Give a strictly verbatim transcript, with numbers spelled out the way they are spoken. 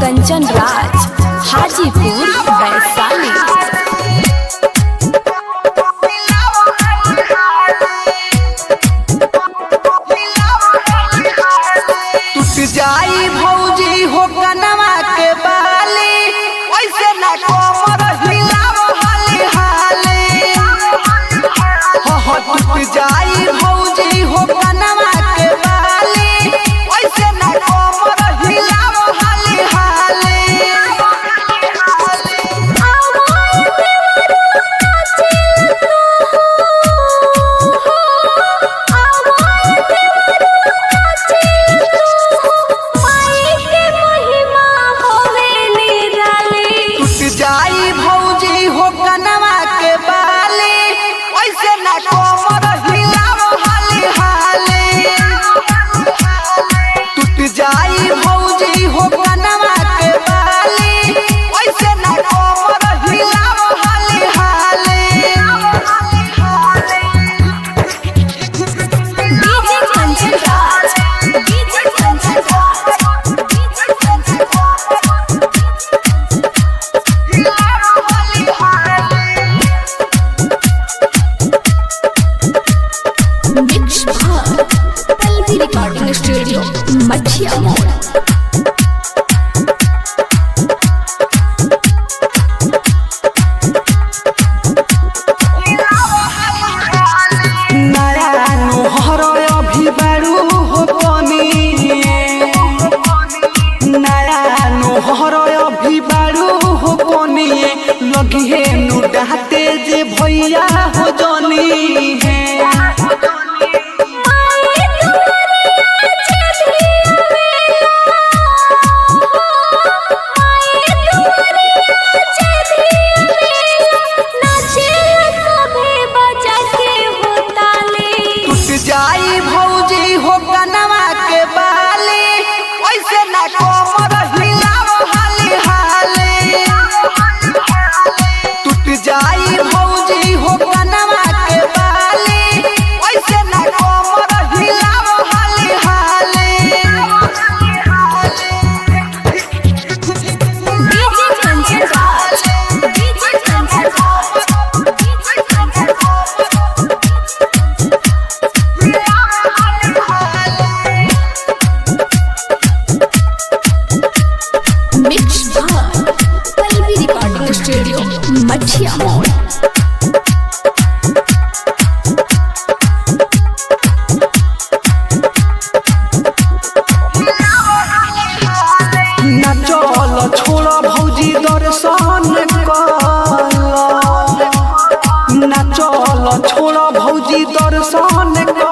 कंचन राज, हाजीपुर वैशाली। जाई भौजी हो कनवा के बाली, ऐसे ना कोमर हिलाओ हाली हाली। हो हो टूट जाई भौजी हो कनवा के बाली, ऐसे ना कोमर हिलाओ हाली हाली। जाई भौजी हो कनवा के बाली, ऐसे ना कोमर हिलाओ हाली हाली। टूट जाई भौजी हो कनवा के बाली, ऐसे ना कोमर हिलाओ हाली हाली। DJ Kanchan Raj, DJ Kanchan Raj, DJ Kanchan Raj. Mix बार पल्लवी रिकॉर्डिंग स्टूडियो मछिया मोड़। नया नोहर अभी बारू हो पानी, नया नोहर अभी बारू हो पानी। लगी है नुडाते जे भैया हो जानी है। जाई भौजी हो कनवा के बाली, ऐसे ना कोमर हिलाओ हाली हाली। टूट जाई भौजी हो कनवा के बाली, ऐसे ना कोमर हिलाओ हाली हाली। DJ Kanchan Raj, DJ Kanchan Raj, DJ Kanchan Raj. Mix बार पल्लवी रिकॉर्डिंग स्टूडियो मछिया मोड़। ना चल छोड़ भौजी दर्शन कर, ना चल छोड़ भौजी दर्शन